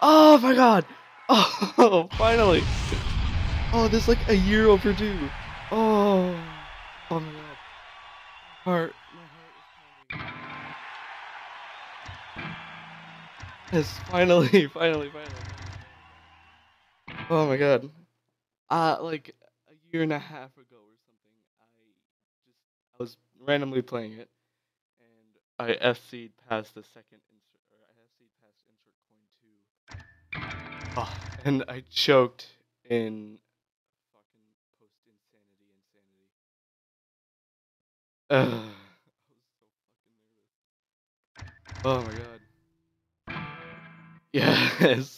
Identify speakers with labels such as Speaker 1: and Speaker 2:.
Speaker 1: Oh my god! Oh, finally! Oh, this is like a year overdue. Oh, oh my god. My heart is pounding. Yes, finally, finally. Oh my god. Like a year and a half ago or something, I was randomly playing it, and I FC'd past the second insert, or I FC'd past insert coin 2. Oh, and I choked in fucking post insanity. Ugh. I was so fucking nervous. Oh my god. Yes.